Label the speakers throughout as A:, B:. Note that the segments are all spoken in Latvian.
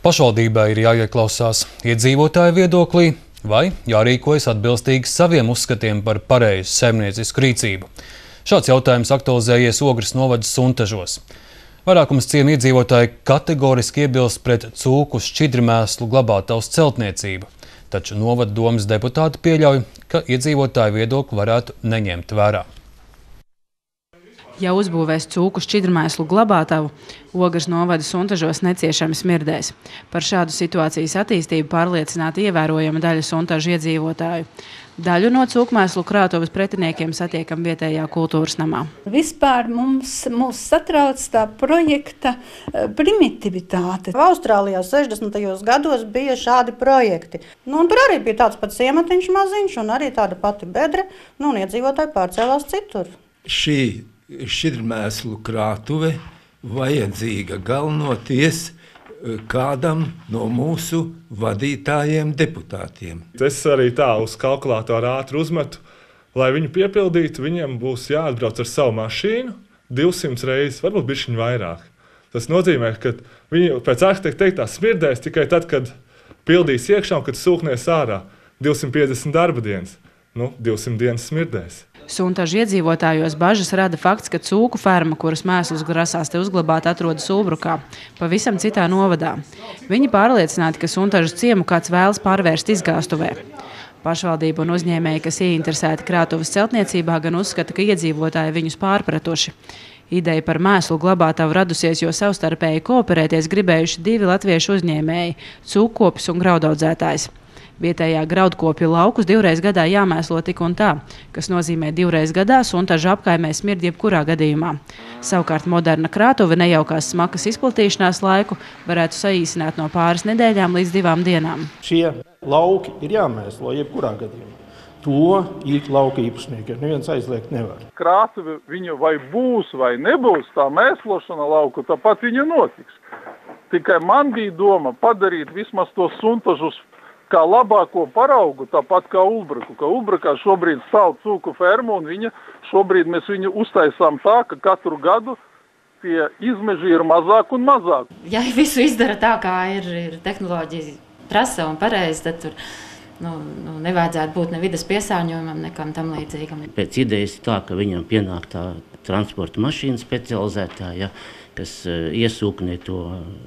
A: Pašvaldībai ir jāieklausās iedzīvotāju viedoklī vai jārīkojas atbilstīgi saviem uzskatiem par pareizu saimniecisku rīcību. Šāds jautājums aktualizējies Ogres novada Suntažos. Vairākums ciemu iedzīvotāji kategoriski iebilst pret cūku šķidrmēslu glabātavas celtniecību, taču novada domes deputāti pieļauj, ka iedzīvotāju viedokli varētu neņemt vērā.
B: Ja uzbūvēs cūku šķidrmēslu glabātavu, Ogres novada Suntažos neciešami smirdēs. Par šādu situācijas attīstību pārliecināta ievērojama daļa Suntažu iedzīvotāju. Daļu no cūkmēslu krātuves pretiniekiem satiekam vietējā kultūras namā.
C: Vispār mūs satrauc tā projekta primitivitāte. Austrālijā 60. gados bija šādi projekti. Un tur arī bija tāds pats ciematiņš maziņš un arī tāda pati bedre, un iedzīvotāji pārcēlās citur.
D: Šī šķidrmēslu krātuve vajadzīga galvenoties kādam no mūsu vadītājiem deputātiem.
E: Es arī tā uz kalkulātoru ātri uzmetu, lai viņu piepildītu, viņiem būs jāatbrauc ar savu mašīnu 200 reizes, varbūt bišķiņ vairāk. Tas nozīmē, ka viņi pēc arhitekta teiktā smirdēs tikai tad, kad pildīs iekšā un kad sūknies ārā 250 darba dienas. 200 dienas smirdēs.
B: Suntažu iedzīvotājos bažas rada fakts, ka cūku ferma, kuras mēslus grasās te uzglabāt, atrodas Ulbrukā, pavisam citā novadā. Viņi pārliecināti, ka Suntažu ciemu kāds vēlas pārvērst izgāstuvē. Pašvaldība un uzņēmēji, kas ieinteresēti krātuves celtniecībā, gan uzskata, ka iedzīvotāji viņus pārpratuši. Ideja par mēslu glabātavu radusies, jo savstarpēji kooperēties gribējuši divi latviešu uzņēmēji – cūkkopis un graudaudzētājs. Vietējā graudkopju laukus 2 reizes gadā jāmēslo tik un tā, kas nozīmē 2 reizes gadā Suntažu apkaimē smird jebkurā gadījumā. Savukārt moderna krātuve nejaukās smakas izplatīšanās laiku varētu saīsināt no pāris nedēļām līdz 2 dienām.
F: Šie lauki ir jāmēslo jebkurā gadījumā. To ir lauka īpašnieki, neviens aizliegt nevar.
G: Krātuve viņa vai būs vai nebūs, tā mēslošana lauku, tāpat viņa notiks. Tikai man bija doma padarīt vismaz to Suntažus kā labāko paraugu, tāpat kā Ulbruku. Ka Ulbrukā šobrīd stāv cūku ferma un šobrīd mēs viņu uztaisām tā, ka katru gadu tie izmeži ir mazāk un mazāk.
H: Ja visu izdara tā, kā ir tehnoloģija prasa un pareizi, tad tur nevajadzētu būt ne vides piesārņojumam, nekam tam līdzīgam.
I: Pēc idejas tā, ka viņam pienāk tā transporta mašīna specializētā, kas iesūknē to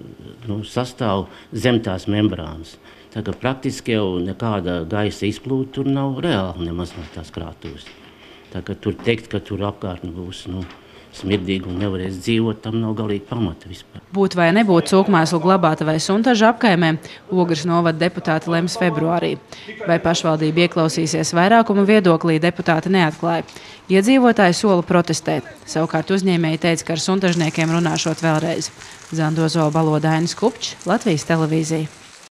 I: sastāvu zem tās membrānas. Tā kā praktiski jau nekāda gaisa izplūde tur nav reāli nemaz no tās krātuves. Tā kā tur teikt, ka tur apkārtne būs smirdīgi un nevarēs dzīvot, tam nav galīgi pamata vispār.
B: Būt vai nebūt cūkmēslu glabātavai Suntažu apkaimē, Ogres novada deputāti lems februārī. Vai pašvaldība ieklausīsies vairākuma viedoklī, deputāti neatklāja. Iedzīvotāji sola protestēt. Savukārt uzņēmēji teica, ka ar suntažniekiem runāšot vēlreiz. Zandozo Balodainis Kupčs, Latvijas televīzija.